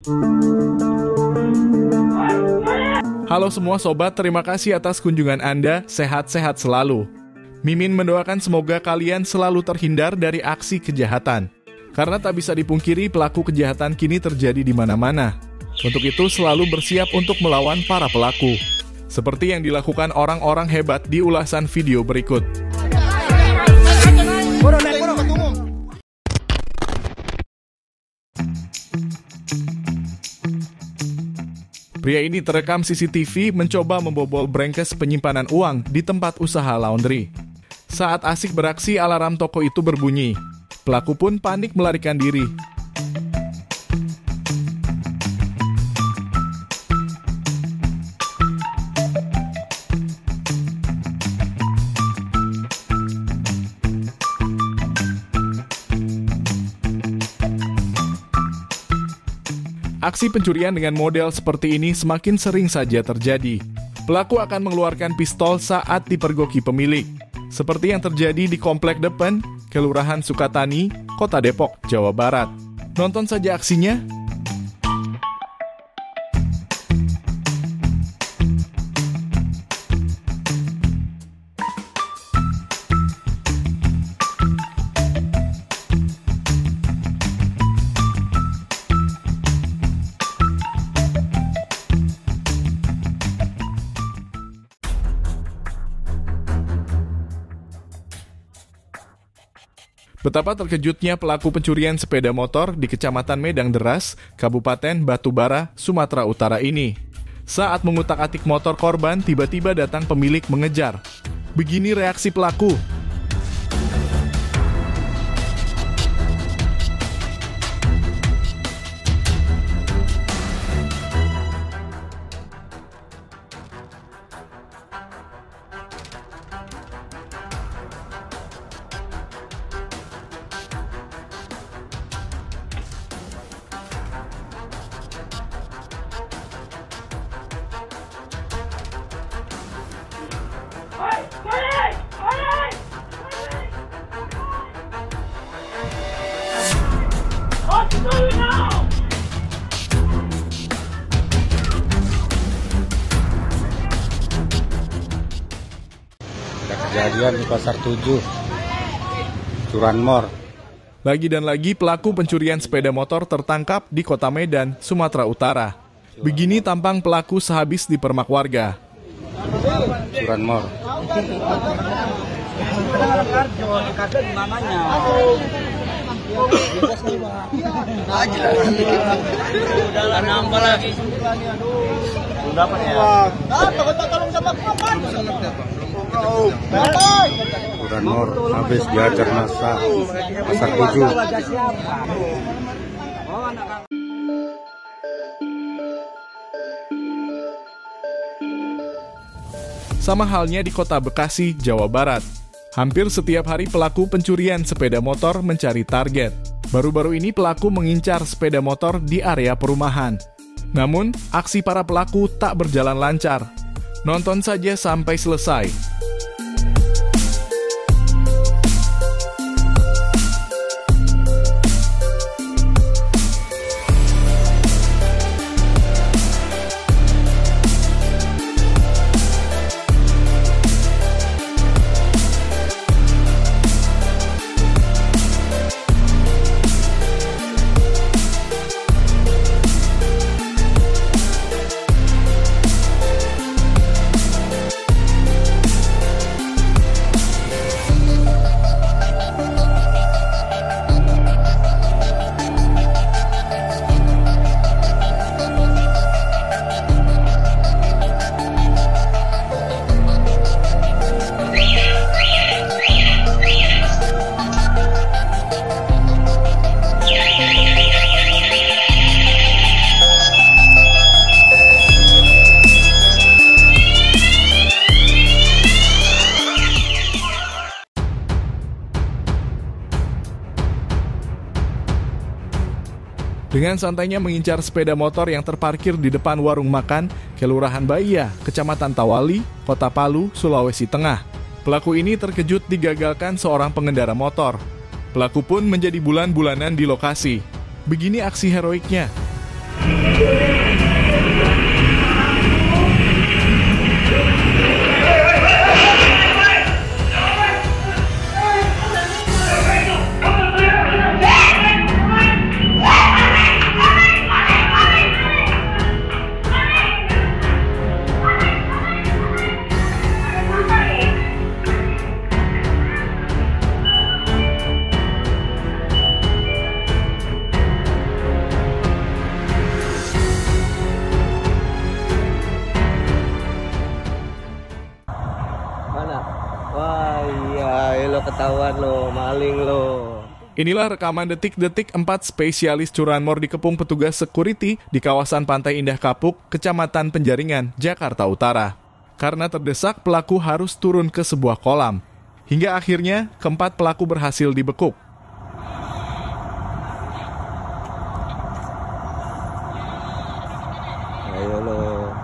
Halo semua sobat, terima kasih atas kunjungan Anda, sehat-sehat selalu. Mimin mendoakan semoga kalian selalu terhindar dari aksi kejahatan. Karena tak bisa dipungkiri pelaku kejahatan kini terjadi di mana-mana. Untuk itu selalu bersiap untuk melawan para pelaku. Seperti yang dilakukan orang-orang hebat di ulasan video berikut. Pria ini terekam CCTV mencoba membobol brengkes penyimpanan uang di tempat usaha laundry. Saat asik beraksi, alarm toko itu berbunyi. Pelaku pun panik melarikan diri. Aksi pencurian dengan model seperti ini semakin sering saja terjadi. Pelaku akan mengeluarkan pistol saat dipergoki pemilik. Seperti yang terjadi di Komplek Depan, Kelurahan Sukatani, Kota Depok, Jawa Barat. Nonton saja aksinya. Betapa terkejutnya pelaku pencurian sepeda motor di Kecamatan Medang Deras, Kabupaten Batubara, Sumatera Utara ini. Saat mengutak-atik motor korban, tiba-tiba datang pemilik mengejar. Begini reaksi pelaku. Kejadian di Pasar 7, Curanmor. Lagi dan lagi pelaku pencurian sepeda motor tertangkap di Kota Medan, Sumatera Utara. Begini tampang pelaku sehabis dipermak warga. Curanmor. Udah nambah lagi. Udah apa ya? Tolong sama Curanmor habis diajar masa Pasar 7. Sama halnya di Kota Bekasi, Jawa Barat. Hampir setiap hari pelaku pencurian sepeda motor mencari target. Baru-baru ini pelaku mengincar sepeda motor di area perumahan. Namun, aksi para pelaku tak berjalan lancar. Nonton saja sampai selesai. Dengan santainya mengincar sepeda motor yang terparkir di depan warung makan, Kelurahan Baia, Kecamatan Tawali, Kota Palu, Sulawesi Tengah. Pelaku ini terkejut digagalkan seorang pengendara motor. Pelaku pun menjadi bulan-bulanan di lokasi. Begini aksi heroiknya. ketahuan lo, maling lo. Inilah rekaman detik-detik 4 spesialis curanmor dikepung petugas security di kawasan Pantai Indah Kapuk, Kecamatan Penjaringan, Jakarta Utara. Karena terdesak, pelaku harus turun ke sebuah kolam. Hingga akhirnya, keempat pelaku berhasil dibekuk. Ayo lo.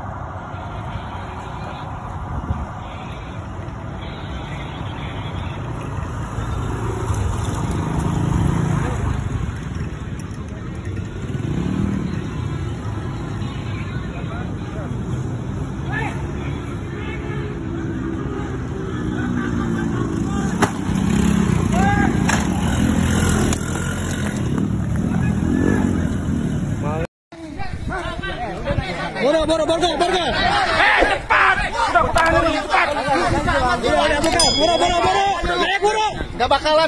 Boro. Cepat! Udah kutahan dulu, cepat! Boro! Naik, Boro! Gak bakalan.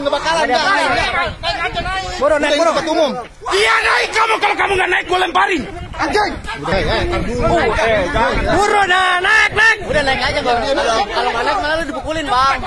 Boro, naik, Boro! Umum. Iya, naik kamu! Kalau kamu nggak naik, gue lemparin! Anjay! Boro, naik! Udah naik aja, Bang. Kalau nggak naik, malah lu dipukulin, Bang.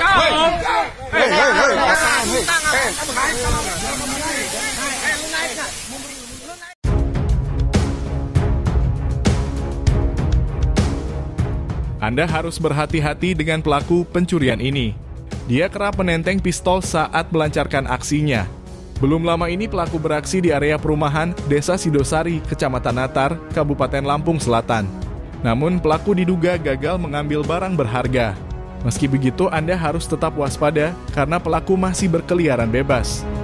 Anda harus berhati-hati dengan pelaku pencurian ini. Dia kerap menenteng pistol saat melancarkan aksinya. Belum lama ini pelaku beraksi di area perumahan Desa Sidosari, Kecamatan Natar, Kabupaten Lampung Selatan. Namun pelaku diduga gagal mengambil barang berharga. Meski begitu, Anda harus tetap waspada karena pelaku masih berkeliaran bebas.